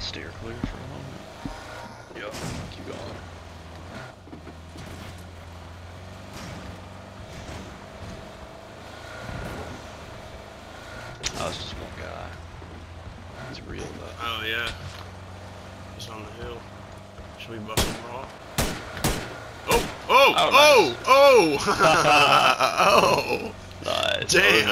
steer clear for a moment. Yep. Keep going. Oh, it's just one guy. It's real though. Oh yeah. He's on the hill. Should we bust him off? Oh! Oh! Oh! Oh! Nice. Oh! Oh! Nice. Damn.